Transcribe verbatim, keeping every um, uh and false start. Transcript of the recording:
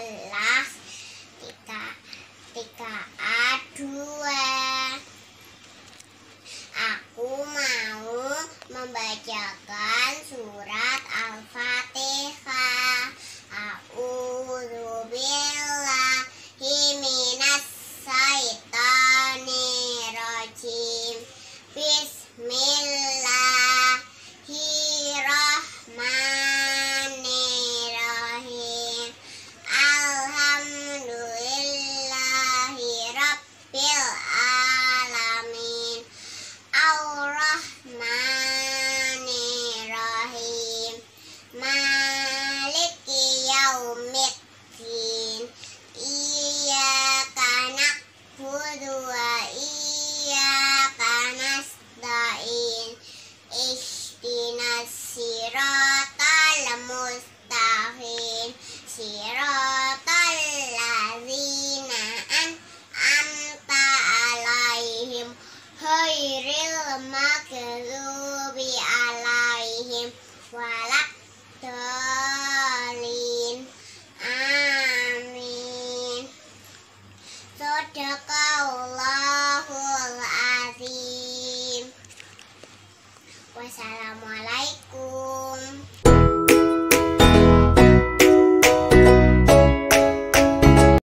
sebelas tiga tiga A dua. Aku mau membacakan surat Al-Fatihah. A'udzubillahi minas syaitonir rajim. Bismillahirrahmanirrahim. Alhamdulillahi rabbil alamin. Ar-Rahmanirrahim. Maliki yaumiddin. Iyyaka na'budu wa iyyaka nasta'in. Ihdinas siratal mustaqim. Siratal ladzina an'amta 'alaihim ghairil maghdubi 'alaihim waladdallin. Amin. Shadaqallahul azim. Wassalamualaikum.